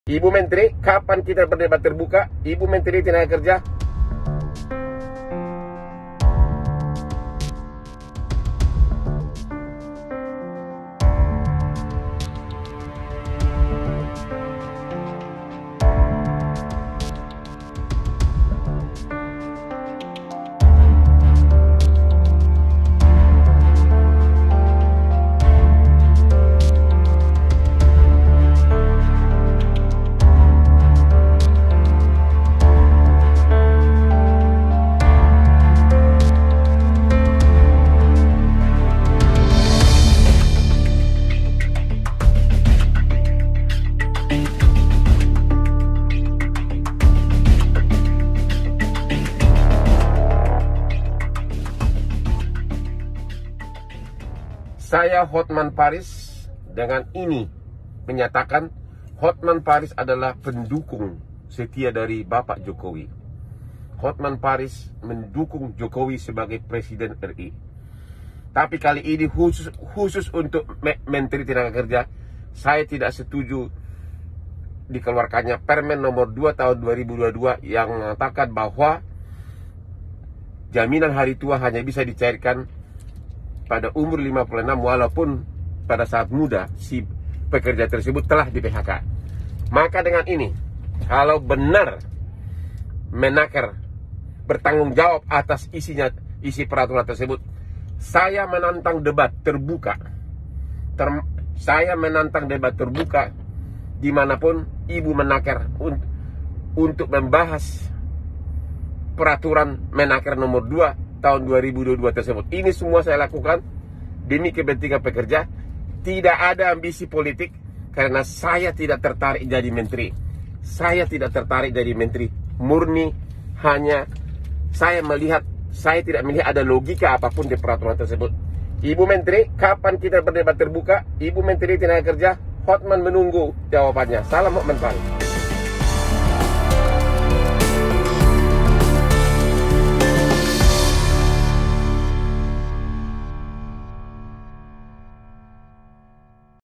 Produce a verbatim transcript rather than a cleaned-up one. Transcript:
Ibu Menteri, kapan kita berdebat terbuka? Ibu Menteri Tenaga Kerja. Saya Hotman Paris dengan ini menyatakan Hotman Paris adalah pendukung setia dari Bapak Jokowi. Hotman Paris mendukung Jokowi sebagai Presiden R I. Tapi kali ini khusus khusus untuk Menteri Tenaga Kerja, saya tidak setuju dikeluarkannya Permen nomor dua tahun dua ribu dua puluh dua yang mengatakan bahwa jaminan hari tua hanya bisa dicairkan pada umur lima puluh enam walaupun pada saat muda si pekerja tersebut telah di P H K. Maka dengan ini, kalau benar Menaker bertanggung jawab atas isinya isi peraturan tersebut, saya menantang debat terbuka. Ter, saya menantang debat terbuka dimanapun Ibu Menaker un, untuk membahas peraturan Menaker nomor dua tahun dua ribu dua puluh dua tersebut. Ini semua saya lakukan demi kepentingan pekerja. Tidak ada ambisi politik, karena saya tidak tertarik jadi menteri. Saya tidak tertarik jadi menteri. Murni hanya saya melihat, saya tidak melihat ada logika apapun di peraturan tersebut. Ibu Menteri, kapan kita berdebat terbuka? Ibu Menteri Tenaga Kerja, Hotman menunggu jawabannya. Salam Hotman Paris.